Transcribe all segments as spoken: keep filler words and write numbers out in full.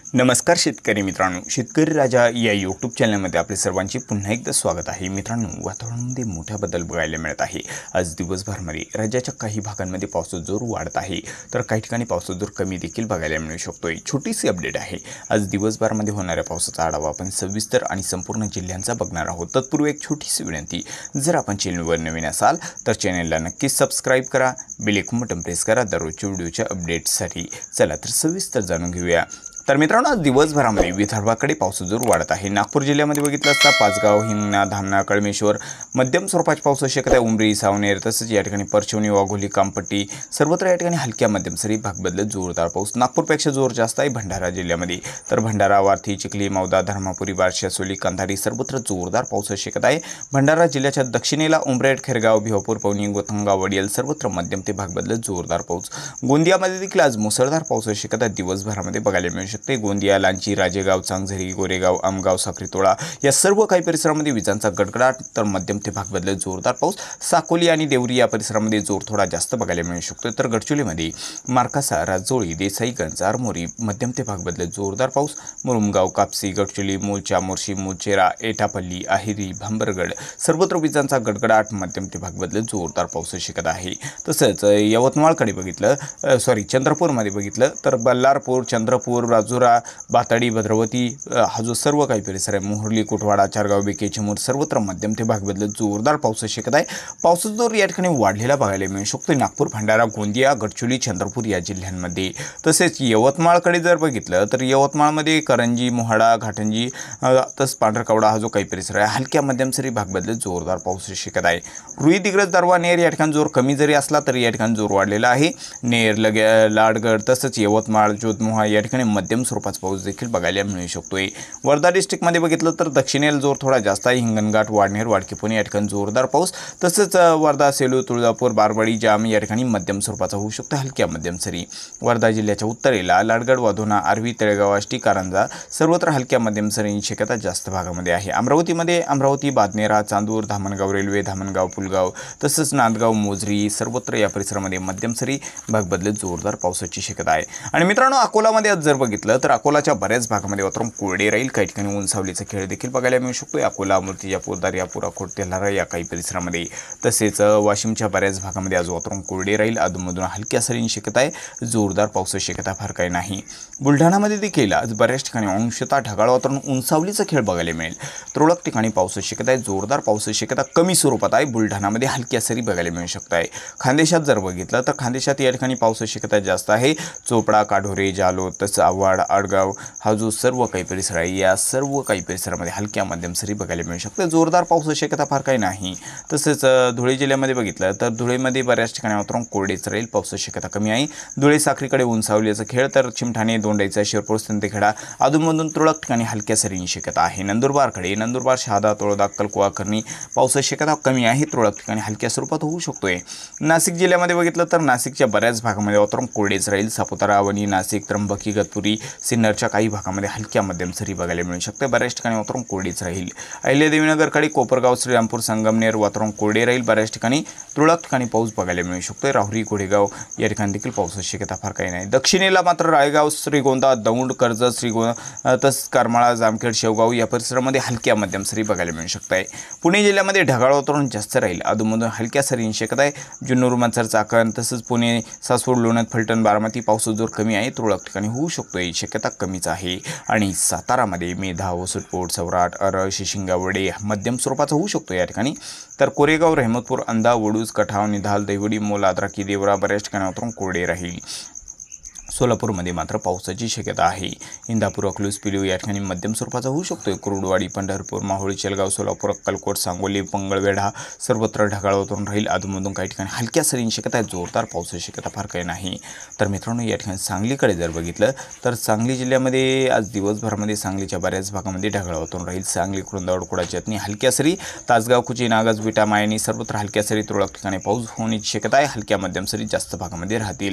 नमस्कार शेतकरी मित्रांनो, शेतकरी राजा या यूट्यूब चॅनलमध्ये आपले सर्वांचे पुन्हा एकदा स्वागत आहे। मित्रांनो, वातावरणामध्ये मोठा बदल बघायला मिळत आहे। आज दिवसभरामध्ये राज्याच्या काही भागांमध्ये पावसाचा जोर वाढत आहे, तर काही ठिकाणी पावसाचा जोर कमी देखील बघायला मिळू शकतोय। छोटीशी अपडेट आहे। आज दिवसभरामध्ये होणाऱ्या पावसाचा आढावा आपण सविस्तर आणि संपूर्ण जिल्ह्यांचा बघणार आहोत। तत्पूर्वी एक छोटीशी विनंती, जर आपण चॅनलवर नवीन असाल तर चॅनलला नक्कीच सबस्क्राइब करा, बेल आयकॉन बटन प्रेस करा दररोजच्या व्हिडिओच्या अपडेट्ससाठी। चला तर सविस्तर जाणून घेऊया। तर मित्रांनो, आज दिवसभरामध्ये विदर्भाकडे पावसाचा जोर वाढत आहे। नागपूर जिल्ह्यामध्ये बघितलं असता पाचगाव, हिंगणा, धामणा, कळमेश्वर मध्यम स्वरूपाची पाऊस शक्यता आहे। उमरी, सावनेर तसेच या ठिकाणी परचवणी, वाघोली, कामपट्टी सर्वत्र या ठिकाणी हलक्या मध्यम सरी भाग बदलत जोरदार पाऊस। नागपूरपेक्षा जोर जास्त आहे भंडारा जिल्ह्यामध्ये, तर भंडारा, वार्थी, चिखली, मौदा, धर्मापुरी, बार्शी, सोली, कंधारी सर्वत्र जोरदार पाऊस शक्यता आहे। भंडारा जिल्ह्याच्या दक्षिणेला उमरेड, खेरगाव, भिवापूर, पवनी, गोथंगा, वडियल सर्वत्र मध्यम ते भाग बदलत जोरदार पाऊस। गोंदियामध्ये देखील आज मुसळधार पाऊस शक्यता दिवसभरामध्ये बघायला मिळू शकते। गोंदिया, लांची, राजेगाव, चांगझरी, गोरेगाव, आमगाव, साखरीतोळा या सर्व काही परिसरामध्ये विजांचा गडगडाट तर मध्यम ते भाग बदलत जोरदार पाऊस। साकोली आणि देवरी या परिसरामध्ये जोर थोडा जास्त बघायला मिळू शकतो। तर गडचिरोलीमध्ये मार्कासा, राजोळी, देसाईगंज, आरमोरी मध्यम ते भाग बदलत जोरदार पाऊस। मुरुमगाव, कापसी, गडचिरोली, मूळच्या, मोर्शी, मुळचेरा, एटापल्ली, आहिरी, भांबरगड सर्वत्र विजांचा गडगडाट मध्यम ते भाग बदलत जोरदार पाऊस शक्यता आहे। तसंच यवतमाळकडे बघितलं सॉरी चंद्रपूरमध्ये बघितलं तर बल्लारपूर, चंद्रपूर, राजुरा, बाताडी, भद्रावती हा जो सर्व काही परिसर आहे, मोहर्ली, कोटवाडा, चारगाव, बेके, चिमूर सर्वत्र मध्यम ते भाग बदलत जोरदार पाऊस शक्यता आहे। पावसाचा जोर या ठिकाणी वाढलेला बघायला मिळू शकतो। नागपूर, भंडारा, गोंदिया, गडचिरोली, चंद्रपूर या जिल्ह्यांमध्ये। तसेच यवतमाळकडे जर बघितलं तर यवतमाळमध्ये करंजी, मोहाडा, घाटंजी तसंच पांढरकवडा हा जो काही परिसर आहे हलक्या मध्यम सरी भाग बदलत जोरदार पाऊस शक्यता आहे। रुई, दिग्रस, दारवा, नेर या ठिकाणी जोर कमी जरी असला तरी या ठिकाणी जोर वाढलेला आहे। नेर, लगे लाडगड तसंच यवतमाळ, जोतमोहा या ठिकाणी मध्यम स्वरूपाचा पाऊस देखील बघायला मिळू शकतोय। वर्धा डिस्ट्रिक्टमध्ये बघितलं तर दक्षिणेला जोर थोडा जास्त आहे। हिंगणघाट, वाडनेर, वाडकीपुणे या ठिकाणी जोरदार पाऊस। तसंच वर्धा, सेलू, तुळजापूर, बारवाडी, जाम या ठिकाणी मध्यम स्वरूपाचा होऊ शकतो हलक्या मध्यम सरी। वर्धा जिल्ह्याच्या उत्तरेला लाडगड, वाधोना, आर्वी, तळेगाव, आष्टी, कारंजा सर्वत्र हलक्या मध्यम सरींची शक्यता जास्त भागामध्ये आहे। अमरावतीमध्ये अमरावती, बादनेरा, चांदूर, धामणगाव रेल्वे, धामणगाव, पुलगाव तसंच नांदगाव, मोजरी सर्वत्र या परिसरामध्ये मध्यम सरी भाग बदलत जोरदार पावसाची शक्यता आहे। आणि मित्रांनो, अकोलामध्ये आज जर बघितलं तर अकोलाच्या बऱ्याच भागामध्ये वातावरण कोरडे राहील। काही ठिकाणी ऊन सावलीचा खेळ देखील बघायला मिळू शकतो। अकोला, मूर्तिजापूर, दर्यापूर, अकोट, तेल्हारा या काही परिसरामध्ये। तसेच वाशिमच्या बऱ्याच भागामध्ये आज वातावरण कोरडे राहील। अधूनमधून हलक्या सरींची शक्यता आहे। जोरदार पावसाची शक्यता फार काही नाही। बुलढाणामध्ये देखील आज बऱ्याच ठिकाणी अंशतः ढगाळ वातावरण, ऊन सावलीचा खेळ बघायला मिळेल। तुरळक ठिकाणी पावसाची शक्यता आहे। जोरदार पावसाची शक्यता कमी स्वरूपात आहे। बुलढाणामध्ये हलक्या सरी बघायला मिळू शकत आहे। खानदेशात जर बघितलं तर खानदेशात या ठिकाणी पावसाची शक्यता जास्त आहे। चोपडा, काढोरे, जालोर तसंच आव्हाड, आडगाव हा जो सर्व काही परिसर आहे या सर्व काही परिसरामध्ये हलक्या मध्यम सरी बघायला मिळू शकते। जोरदार पावसाची शक्यता फार काही नाही। तसेच धुळे जिल्ह्यामध्ये बघितलं तर धुळेमध्ये बऱ्याच ठिकाणी वातावरण कोरडेच राहील। पावसाची शक्यता कमी आहे। धुळे, साखरीकडे ऊन सावलीचा खेळ, तर चिमठाणे, दोंडाईचा, शिरपूर, सिंदखेडा अधूनमधून तुरळक ठिकाणी हलक्या सरींची शक्यता आहे। नंदुरबारकडे नंदुरबार, शहादा, तळोदा, अक्कलकुवा, करणी पावसाची शक्यता कमी आहे। तुरळक ठिकाणी हलक्या स्वरूपात होऊ शकतोय। नाशिक जिल्ह्यामध्ये बघितलं तर नाशिकच्या बऱ्याच भागामध्ये वातावरण कोरडेच राहील। सापुतारा, वणी, नाशिक, त्र्यंबकी, गतपुरी, सिन्नरच्या काही भागामध्ये हलक्या मध्यम सरी बघायला मिळू शकते। बऱ्याच ठिकाणी वातावरण कोरडेच राहील। अहिल्यादेवीनगरकडे कोपरगाव, श्रीरामपूर, संगमनेर वातावरण कोरडे राहील। बऱ्याच ठिकाणी तुरळक ठिकाणी पाऊस बघायला मिळू शकतो। राहुरी, घोडेगाव या ठिकाणी देखील पावसाची शक्यता फार काही नाही। दक्षिणेला मात्र रायगाव, श्रीगोंदा, दौंड, कर्जत, श्रीगोंदा तसंच करमाळा, जामखेड, शेवगाव या परिसरामध्ये हलक्या मध्यम सरी बघायला मिळू शकत आहे। पुणे जिल्ह्यामध्ये ढगाळ वातावरण जास्त राहील। अधूनमधून हलक्या सरींची शक्यता आहे। जुन्नर, मंचर, चाकण तसंच पुणे, सासवड, लोणंद, फलटण, बारामती पावसाचा जोर कमी आहे। तुरळक ठिकाणी होऊ शकतो, ही शक्यता कमीच आहे। आणि सातारामध्ये मेधा, वसुटपोट, सवराट, अरळ, शिशिंगा, वडे मध्यम स्वरूपाचा होऊ शकतो या ठिकाणी। तर कोरेगाव, रहमतपूर, अंधा, वडूज, कठाव, निधाल, देवडी, मोल, आद्राकी, देवरा बऱ्याच ठिकाणी वातावरण कोरडे राहील। सोलापूरमध्ये मात्र पावसाची शक्यता आहे। इंदापूर, अकलूज, पिलीव या ठिकाणी मध्यम स्वरूपाचा होऊ शकतो। कुरुडवाडी, पंढरपूर, माहुळी, चेलगाव, सोलापूर, अक्कलकोट, सांगोली, मंगळवेढा सर्वत्र ढगाळ वातावरण राहील। अधूनमधून काही ठिकाणी हलक्या सरींची शक्यता आहे। जोरदार पावसाची शक्यता फार काही नाही। तर मित्रांनो, या ठिकाणी सांगलीकडे जर बघितलं तर सांगली जिल्ह्यामध्ये आज दिवसभरामध्ये सांगलीच्या बऱ्याच भागामध्ये ढगाळ वातावरण राहील। सांगली, खुरंदावड, कुडाची हलक्या सरी, तासगाव, कुची, नागज, विटा, मायनी सर्वत्र हलक्या सरी, तुरळक ठिकाणी पाऊस होण्याची शक्यता आहे। हलक्या मध्यम सरी जास्त भागामध्ये राहतील।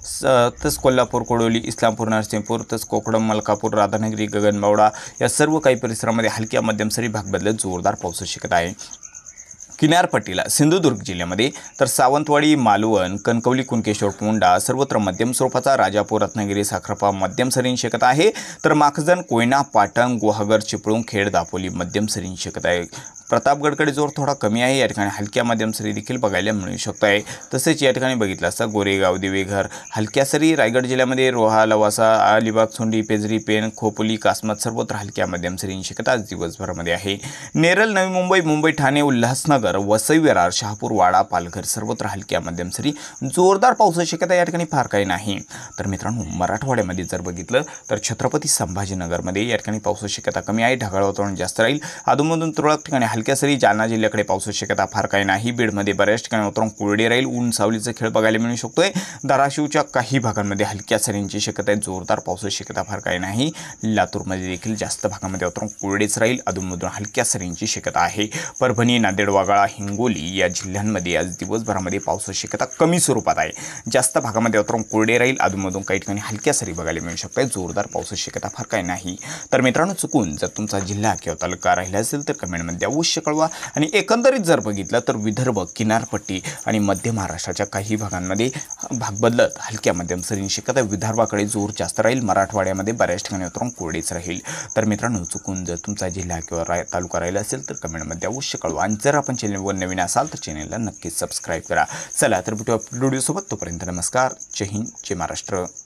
तसंच कोल्हापूर, कोडोली, इस्लामपूर, नरसिंहपूर तसंच कोकडम, मलकापूर, राधानगरी, गगनबावडा या सर्व काही परिसरामध्ये हलक्या मध्यम सरी भाग बदलत जोरदार पावसाची शक्यता आहे। किनारपट्टीला सिंधुदुर्ग जिल्ह्यामध्ये तर सावंतवाडी, मालवण, कणकवली, कुणकेश्वर, पोंडा सर्वत्र मध्यम स्वरूपाचा, राजापूर, रत्नागिरी, साखरपा मध्यम सरींची शक्यता आहे। तर माखजन, कोयना, पाटण, गुहागर, चिपळूण, खेड, दापोली मध्यम सरींची शक्यता आहे। प्रतापगडकडे जोर थोडा कमी आहे, या ठिकाणी हलक्या मध्यम सरी देखील बघायला मिळू शकत आहे। तसेच या ठिकाणी बघितलं असता गोरेगाव, दिवेघर हलक्या सरी, रायगड जिल्ह्यामध्ये रोहा, लवासा, अलिबाग, सोंडी, पेजरी, पेण, खोपोली, कासमत सर्वत्र हलक्या मध्यम सरींची शक्यता आज दिवसभरामध्ये आहे। नेरळ, नवी मुंबई, मुंबई, ठाणे, उल्हासनगर, वसई, विरार, शहापूर, वाडा, पालघर सर्वत्र हलक्या मध्यम सरी, जोरदार पावसाची शक्यता या ठिकाणी फार काही नाही। तर मित्रांनो, मराठवाड्यामध्ये जर बघितलं तर छत्रपती संभाजीनगरमध्ये या ठिकाणी पावसाची शक्यता कमी आहे, ढगाळ वातावरण जास्त राहील, अधूनमधून तुरळक ठिकाणी हलक्या सरी। जालना जिल्ह्याकडे पावसाची शक्यता फार काही नाही, बीडमध्ये बऱ्याच ठिकाणी वातावरण कोरडे राहील, ऊन सावलीचा खेळ बघायला मिळू शकतोय। धाराशिवच्या काही भागांमध्ये हलक्या सरींची शक्यता आहे, जोरदार पावसाची शक्यता फार काही नाही। लातूरमध्ये देखील जास्त भागामध्ये वातावरण कोरडेच राहील, अधूनमधून हलक्या सरींची शक्यता आहे। परभणी, नांदेड, वाघाळा, हिंगोली या जिल्ह्यांमध्ये आज दिवसभरामध्ये पावसाची शक्यता कमी स्वरूपात आहे, जास्त भागामध्ये वातावरण कोरडे राहील, अधूनमधून काही ठिकाणी हलक्या सरी बघायला मिळू शकतात, जोरदार पावसाची शक्यता फार काही नाही। तर मित्रांनो, चुकून जर तुमचा जिल्हा किंवा तालुका राहिला असेल तर कमेंटमध्ये अवश्य कळवा। आणि एकंदरीत जर बघितलं तर विदर्भ, किनारपट्टी आणि मध्य महाराष्ट्राच्या काही भागांमध्ये भाग बदलत हलक्या मध्यम सरींची शक्यता, विदर्भाकडे जोर जास्त राहील, मराठवाड्यामध्ये बऱ्याच ठिकाणी वातावरण कोरडेच राहील। तर मित्रांनो, चुकून जर तुमचा जिल्हा किंवा राय तालुका राहिला असेल तर कमेंटमध्ये अवश्य कळवा। आणि जर आपण चॅनलवर नवीन असाल तर चॅनलला नक्कीच सबस्क्राईब करा। चला तर भेटूया व्हिडिओसोबत, तोपर्यंत नमस्कार, जय हिंद, जय महाराष्ट्र।